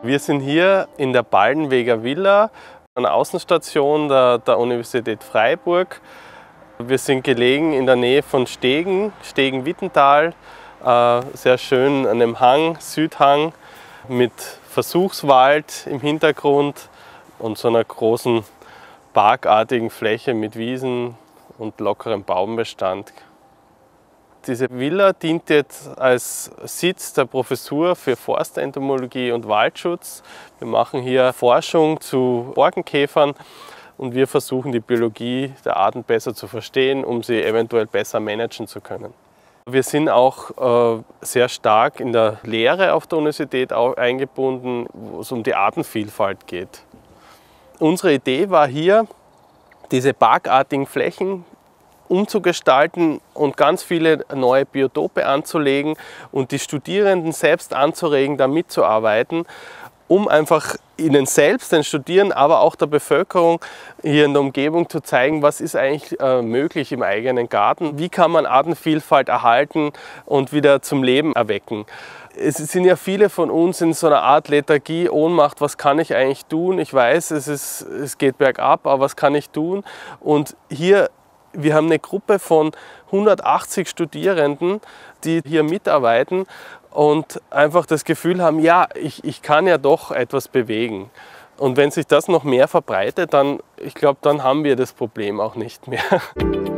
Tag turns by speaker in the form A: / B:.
A: Wir sind hier in der Baldenweger Villa, einer Außenstation der Universität Freiburg. Wir sind gelegen in der Nähe von Stegen, Stegen-Wittental, sehr schön an einem Hang, Südhang, mit Versuchswald im Hintergrund und so einer großen parkartigen Fläche mit Wiesen und lockerem Baumbestand. Diese Villa dient jetzt als Sitz der Professur für Forstentomologie und Waldschutz. Wir machen hier Forschung zu Borkenkäfern und wir versuchen die Biologie der Arten besser zu verstehen, um sie eventuell besser managen zu können. Wir sind auch sehr stark in der Lehre auf der Universität eingebunden, wo es um die Artenvielfalt geht. Unsere Idee war hier, diese parkartigen Flächen umzugestalten und ganz viele neue Biotope anzulegen und die Studierenden selbst anzuregen, da mitzuarbeiten, um einfach ihnen selbst, den Studierenden, aber auch der Bevölkerung hier in der Umgebung zu zeigen, was ist eigentlich möglich im eigenen Garten, wie kann man Artenvielfalt erhalten und wieder zum Leben erwecken. Es sind ja viele von uns in so einer Art Lethargie, Ohnmacht, was kann ich eigentlich tun? Ich weiß, es geht bergab, aber was kann ich tun? Und hier wir haben eine Gruppe von 180 Studierenden, die hier mitarbeiten und einfach das Gefühl haben, ja, ich kann ja doch etwas bewegen. Und wenn sich das noch mehr verbreitet, dann, ich glaube, dann haben wir das Problem auch nicht mehr.